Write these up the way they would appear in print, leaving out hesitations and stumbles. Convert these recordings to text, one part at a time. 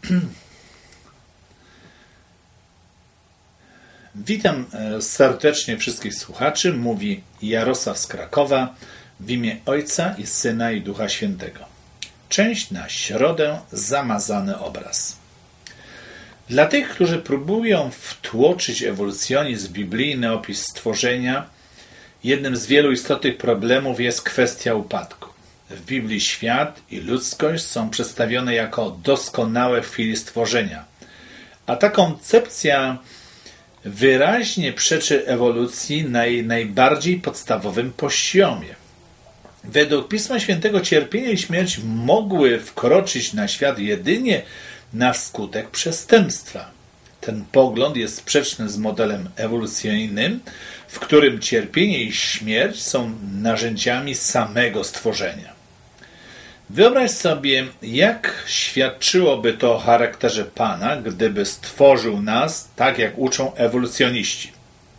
Witam serdecznie wszystkich słuchaczy. Mówi Jarosław z Krakowa w imię Ojca i Syna i Ducha Świętego. Część na środę, zamazany obraz. Dla tych, którzy próbują wtłoczyć ewolucjonizm w biblijny opis stworzenia, jednym z wielu istotnych problemów jest kwestia upadku. W Biblii świat i ludzkość są przedstawione jako doskonałe w chwili stworzenia, a ta koncepcja wyraźnie przeczy ewolucji na jej najbardziej podstawowym poziomie. Według Pisma Świętego cierpienie i śmierć mogły wkroczyć na świat jedynie na skutek przestępstwa. Ten pogląd jest sprzeczny z modelem ewolucyjnym, w którym cierpienie i śmierć są narzędziami samego stworzenia. Wyobraź sobie, jak świadczyłoby to o charakterze Pana, gdyby stworzył nas tak, jak uczą ewolucjoniści.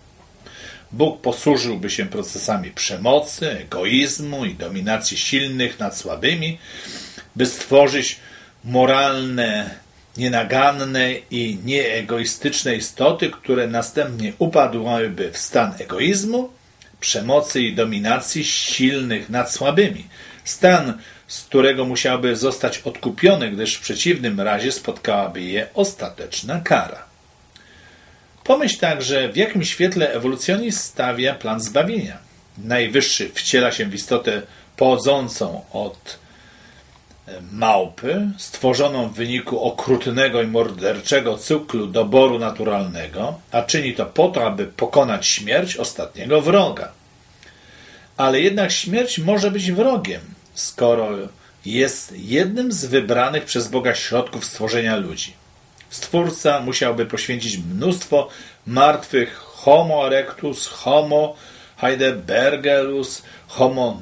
Bóg posłużyłby się procesami przemocy, egoizmu i dominacji silnych nad słabymi, by stworzyć moralne, nienaganne i nieegoistyczne istoty, które następnie upadłyby w stan egoizmu, przemocy i dominacji silnych nad słabymi. Stan, z którego musiałby zostać odkupiony, gdyż w przeciwnym razie spotkałaby je ostateczna kara. Pomyśl także, w jakim świetle ewolucjonizm stawia plan zbawienia. Najwyższy wciela się w istotę pochodzącą od małpy, stworzoną w wyniku okrutnego i morderczego cyklu doboru naturalnego, a czyni to po to, aby pokonać śmierć ostatniego wroga. Ale jednak śmierć może być wrogiem, skoro jest jednym z wybranych przez Boga środków stworzenia ludzi. Stwórca musiałby poświęcić mnóstwo martwych Homo erectus, Homo heidelbergensis, Homo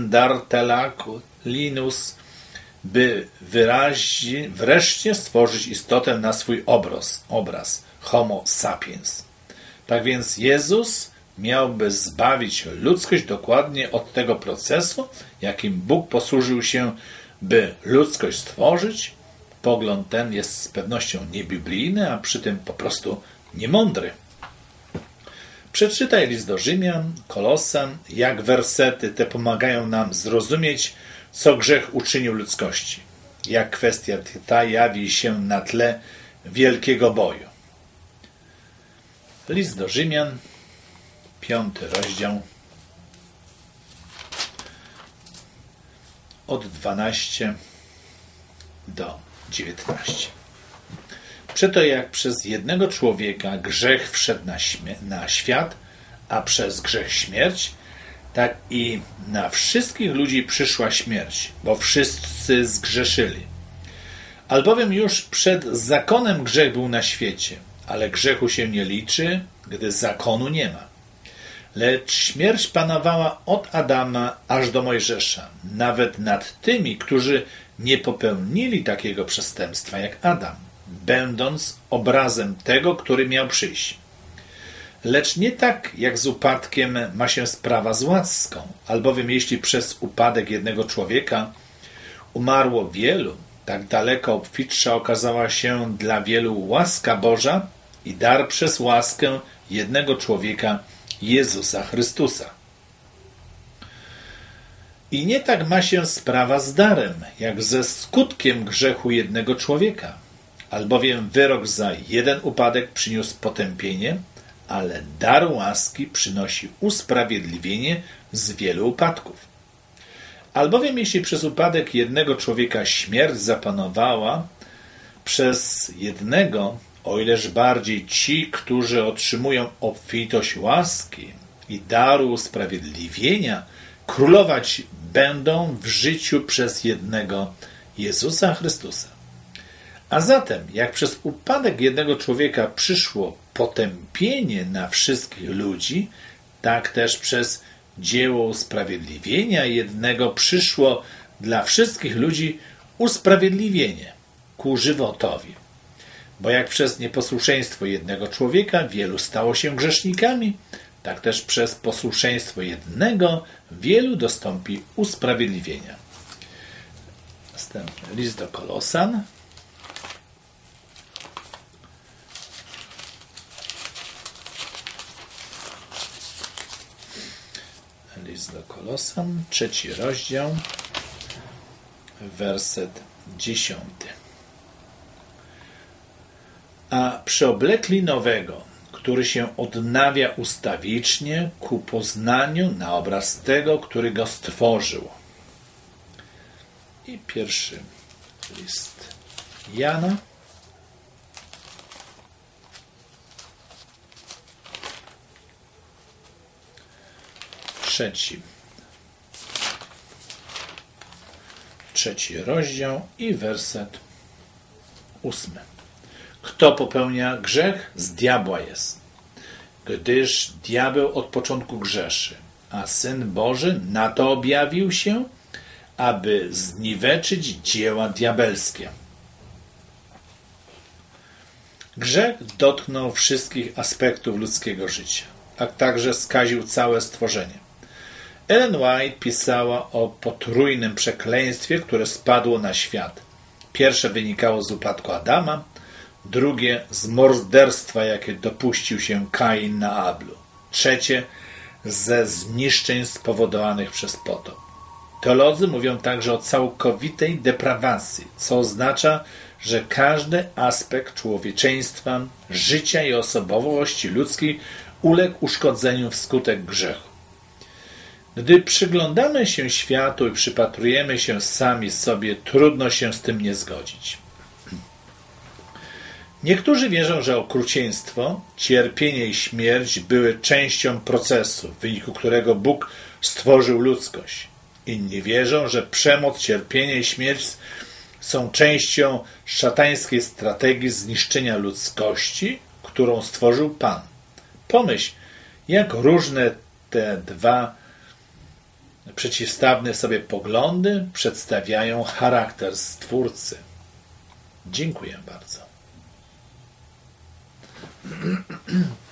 neanderthalensis, by wreszcie stworzyć istotę na swój obraz Homo sapiens. Tak więc Jezus miałby zbawić ludzkość dokładnie od tego procesu, jakim Bóg posłużył się, by ludzkość stworzyć. Pogląd ten jest z pewnością niebiblijny, a przy tym po prostu niemądry. Przeczytaj list do Rzymian, Kolosan, jak wersety te pomagają nam zrozumieć, co grzech uczynił ludzkości, jak kwestia ta jawi się na tle wielkiego boju. List do Rzymian, 5 rozdział, od 12 do 19. Przeto jak przez jednego człowieka grzech wszedł na świat, a przez grzech śmierć, tak i na wszystkich ludzi przyszła śmierć, bo wszyscy zgrzeszyli. Albowiem już przed zakonem grzech był na świecie, ale grzechu się nie liczy, gdy zakonu nie ma. Lecz śmierć panowała od Adama aż do Mojżesza, nawet nad tymi, którzy nie popełnili takiego przestępstwa jak Adam, będąc obrazem tego, który miał przyjść. Lecz nie tak jak z upadkiem ma się sprawa z łaską, albowiem jeśli przez upadek jednego człowieka umarło wielu, tak daleko obfitsza okazała się dla wielu łaska Boża i dar przez łaskę jednego człowieka, Jezusa Chrystusa. I nie tak ma się sprawa z darem, jak ze skutkiem grzechu jednego człowieka, albowiem wyrok za jeden upadek przyniósł potępienie, ale dar łaski przynosi usprawiedliwienie z wielu upadków. Albowiem jeśli przez upadek jednego człowieka śmierć zapanowała, przez jednego, o ileż bardziej ci, którzy otrzymują obfitość łaski i daru usprawiedliwienia, królować będą w życiu przez jednego Jezusa Chrystusa. A zatem, jak przez upadek jednego człowieka przyszło potępienie na wszystkich ludzi, tak też przez dzieło usprawiedliwienia jednego przyszło dla wszystkich ludzi usprawiedliwienie ku żywotowi. Bo jak przez nieposłuszeństwo jednego człowieka wielu stało się grzesznikami, tak też przez posłuszeństwo jednego wielu dostąpi usprawiedliwienia. Następny list do Kolosan, Kolosan, 3 rozdział, werset 10. A przyoblekli nowego, który się odnawia ustawicznie ku poznaniu na obraz tego, który go stworzył. I pierwszy list Jana, 3 rozdział i werset 8. Kto popełnia grzech, z diabła jest, gdyż diabeł od początku grzeszy, a Syn Boży na to objawił się, aby zniweczyć dzieła diabelskie. Grzech dotknął wszystkich aspektów ludzkiego życia, a także skaził całe stworzenie. Ellen White pisała o potrójnym przekleństwie, które spadło na świat. Pierwsze wynikało z upadku Adama, drugie z morderstwa, jakie dopuścił się Kain na Ablu, trzecie ze zniszczeń spowodowanych przez potop. Teolodzy mówią także o całkowitej deprawacji, co oznacza, że każdy aspekt człowieczeństwa, życia i osobowości ludzkiej uległ uszkodzeniu wskutek grzechu. Gdy przyglądamy się światu i przypatrujemy się sami sobie, trudno się z tym nie zgodzić. Niektórzy wierzą, że okrucieństwo, cierpienie i śmierć były częścią procesu, w wyniku którego Bóg stworzył ludzkość. Inni wierzą, że przemoc, cierpienie i śmierć są częścią szatańskiej strategii zniszczenia ludzkości, którą stworzył Pan. Pomyśl, jak różne te dwa przeciwstawne sobie poglądy przedstawiają charakter Stwórcy. Dziękuję bardzo.